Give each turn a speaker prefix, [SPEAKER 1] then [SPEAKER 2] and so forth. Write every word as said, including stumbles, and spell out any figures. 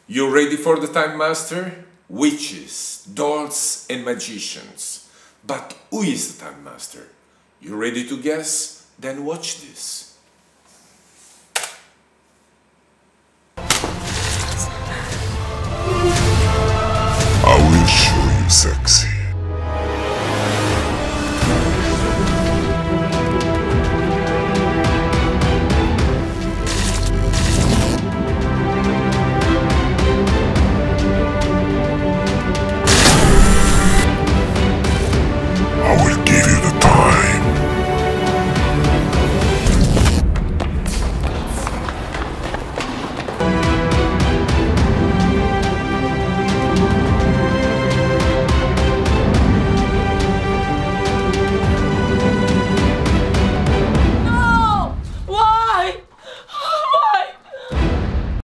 [SPEAKER 1] You ready for the Time Master? Witches, dolls and magicians. But who is the Time Master? You ready to guess? Then watch this.